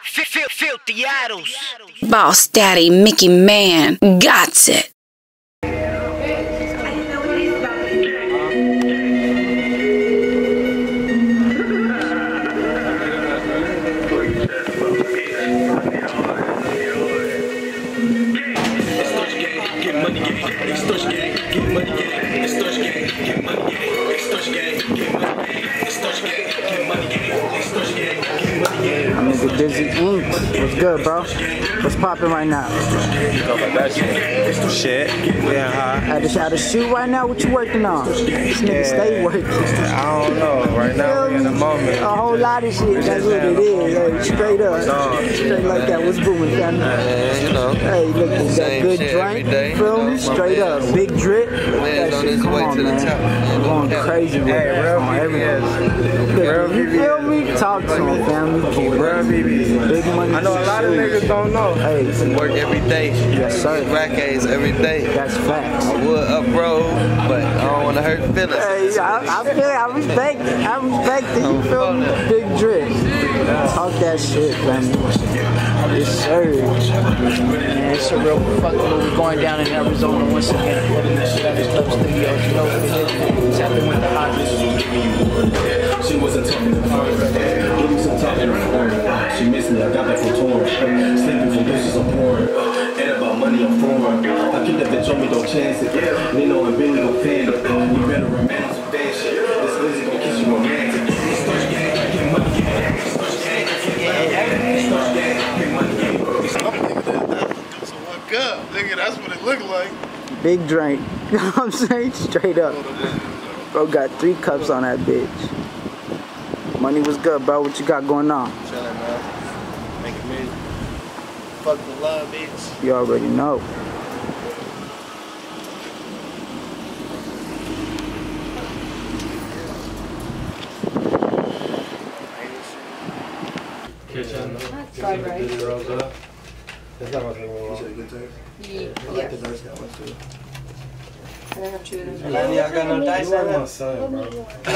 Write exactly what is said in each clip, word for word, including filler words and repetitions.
Filthy Idols. Boss Daddy Mickey Man got it. Nigga Dizzy Incorporated. What's good, bro? What's poppin' right now? That shit. Shit. Yeah, huh? At the, at the shoot right now, what you working on? This nigga Yeah. stay working. I don't know. Right now, we in the moment. A whole lot of shit. That's what it is. Hey, straight up. Straight like that. What's booming, family? Man, you know. Hey, look, you got Same good shit drink. every day, You feel you me? know, Straight my up. man's- Big drip. man's That on shit, his come way on, to the man. top, man. Going Yeah. crazy with Hey, that. real On everything. V V S. Real You feel me? Talk to him, family. Real V V S. Big money. I know a lot of niggas don't know. Hey, Work every day. yes, sir. Rackets every day. That's facts. I would up road, but I don't want to hurt feelings. Hey, I, I feel it. I respect it. I respect it. You feel me? Big drip. Talk that shit, family. Yes, sir. Man, it's a real fucking movie going down in Arizona once again. Savage Club Studios. You know what it is. It's happening with the hottest. She wasn't talking to her. Give me some talking to her. She missed me. I got that from torn. Sleeping from bitches on porn. And about money I'm foreign. I keep that bitch on me, don't chance it. Nino and Billy gon' fan it. You better remain some fan shit. This Lizzy gon' kiss you romantic. Starch gang, get money gang. Starch gang, get money gang. Get money gang. So look up, nigga, that's what it looked like. Big drink. You know what I'm saying? Straight up. Bro got three cups on that bitch. Money was good, bro. What you got going on? Chillin', man. Making music. Fuck the love, bitch. You already know. Kitchen. Fried rice. Did it rolls up. It's not much more. Yes. And I have two of those. Lenny, I got no dice on My that. son, bro.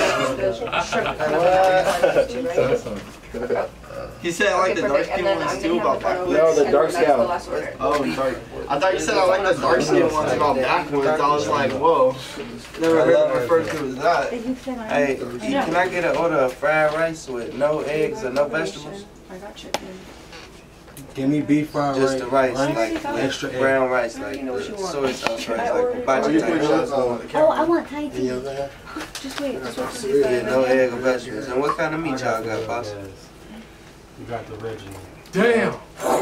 He said I like the dark skin ones too about backwards. No, the dark scout. Oh, sorry. I thought you said I like the dark skin ones about backwards. I was like, whoa. Never heard of the first two was that. Hey, can I get an order of fried rice with no eggs or no vegetables? I got chicken. Give me beef fried rice. Just the rice, like Extra egg. brown rice, like the soy sauce rice, like hibachi type. Oh, I want Thai tea. Just wait, just wait. Yeah, no egg or vegetables. And what kind of meat y'all got, boss? You got the original. Damn.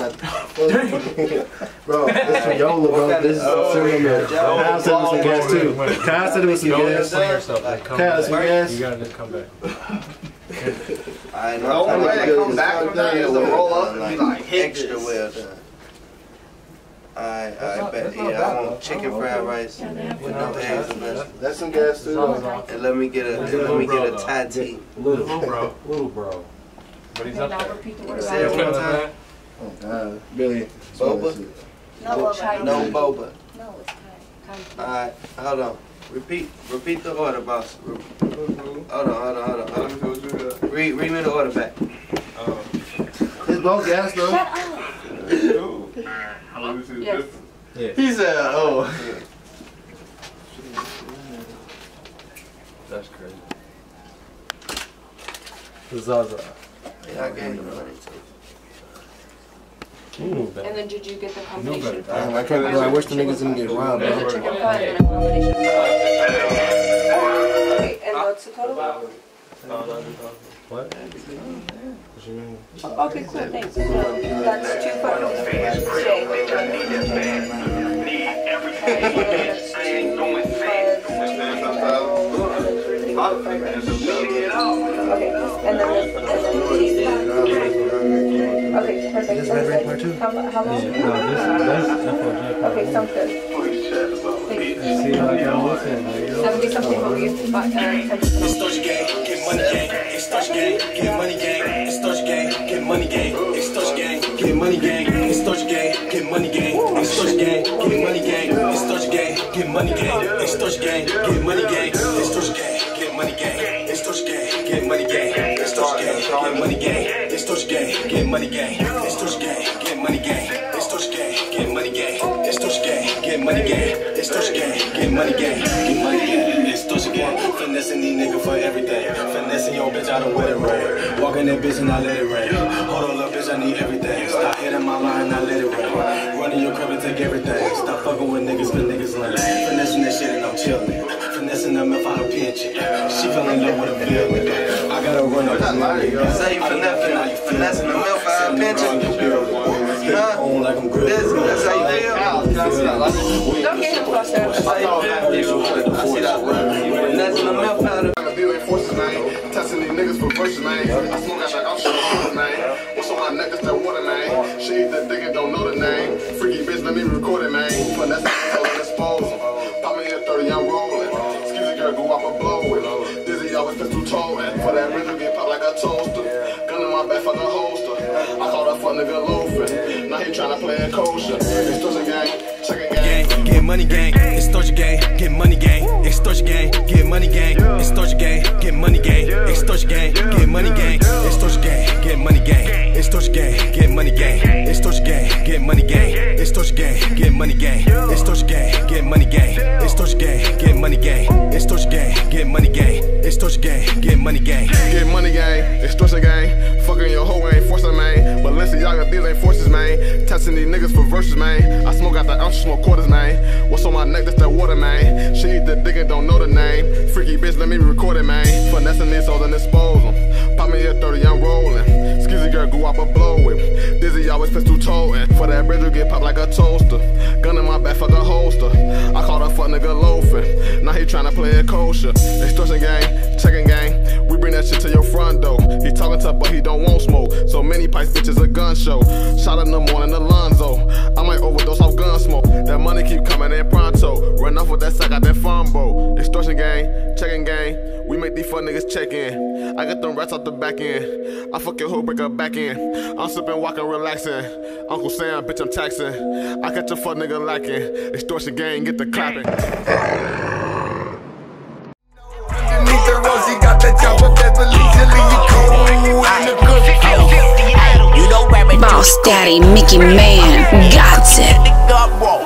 Bro, this is Yola, bro. This is Oh, cinnamon. yeah. Kyle said it was some gas too. Kyle said it was some gas. Kyle, some gas. You gotta come back. I know. I'm ready to come back from that is to roll up and be like extra well done. Alright, I bet. Yeah, I want chicken fried rice with no eggs and vegetables. That's some gas too. And let me get a let me get a Thai tea. Little bro. Little bro. But he's up Now there. repeat the word. Say it one time. Oh God, Billy. Boba? No, Thai. No boba. No, it's Thai. Alright, hold on. Repeat repeat the order, boss. Hold on, hold on, hold on, hold on. Read read me the order back. It's both gas though. Shut up. Yes. He said, oh. That's crazy. Zaza. Yeah, I gave you money too. You knew better. And then did you get the You knew combination? better. Damn, I can't believe I wish the niggas didn't get robbed, The bro. chicken fried and then a combination. Okay, and what's the total? What? What you mean? Okay, cool, thanks. So that's two fucking Okay, and then the, and then the tea. Okay, perfect. This red ring part two? How, how long? No, this this F O J part Okay, one. sounds good. Thanks. See, like I'm listening, like, yo. seventy something, but we get five, uh, ten percent off. Starch gang, get money gang. It's Starch gang, get money gang. It's Starch gang, get money gang. It's Starch gang, get money gang. It's Starch gang, get money gang. It's Starch gang, get money gang. It's Starch gang, get money gang. It's Starch gang, get money gang. It's Starch gang, get money gang. It's Starch gang, get money gang. It's Starch gang, get money gang. Extortion gang, get money gang. Extortion gang, get money gang. Extortion gang, get money gang. Extortion gang, get money gang. Extortion gang, get money gang. Get money gang. Extortion gang, finessing these niggas for everything. Finessing your bitch out of wedding ring. Walking that bitch and I let it rain. Hold on, little bitch, I need everything. Stop hitting my line, I let it rain. Running your crib and take everything. Stop fucking with niggas, cause niggas lame. Finessing that shit and I'm chillin'. Finessing them if I don't pinch it. She fell in love with a villain. I gotta run up the line. Say you finessing the milk for a pension. Huh? This, that's how you feel. Don't get him close there. That's how you feel. I see that word. You finessing the milk powder. Testing these niggas for verses, man. I smoke out that option, man. What's on my neck? That's that water, man. She eat that dick and don't know the name. Freaky bitch, let me record it, man. But that's how I'm disposal. Pop me at thirty, I'm rolling. Excuse me, girl, go off a blow with. Dizzy always pistol toe, and for that rhythm get popped like a toaster. Gun in my back, fuck a holster. I call that fuck nigga loafing. Now he tryna play a kosher. Extortion gang, checking gang. Get money gang, extortion gang, get money gang, extortion gang, get money gang, extortion gang, get money gang, extortion gang, get money gang, extortion gang, get money gang, extortion gang, get money gang, extortion gang, get money gang, extortion gang, get money gang, extortion gang, get money gang, extortion gang, get money gang, extortion gang, get money gang, extortion gang, get money gang, get money gang, extortion gang, fucking your hoe ain't forcing, man. Balenciaga, these ain't forces, man. Testing these niggas for verses, man. I smoke out the ounce, smoke quarters, man. What's on my neck? That's that water, man. She eat the dick and don't know the name. Freaky bitch, let me record it, man. Finessing these hoes and dispose them. Pop me at thirty, I'm rolling. Skeezy girl, go up a blow with. Dizzy always pistol toting. For that bridge, get popped like a toaster. Gun in my back, fuck a holster. I call that fuck nigga loafing. Now he tryna play a kosher. Extortion gang, checking gang. We bring that shit to your front door. He talking tough, but he don't want smoke. So many pipes, bitches a gun show. Shot in the morning, Alonzo. I might overdose off gun smoke. That money keep coming in pronto. Run off with that sack out that fumbo. Extortion gang, checking gang. We make these fuck niggas check in. I get them rats out the back end. I fuck your hoe, break her back in. I'm sipping, walking, relaxing. Uncle Sam, bitch, I'm taxing. I catch a fuck nigga lacking. Extortion gang, get the clapping. Underneath the rose, he got that job with Beverly Hills. Boss Daddy Mickey Man got it.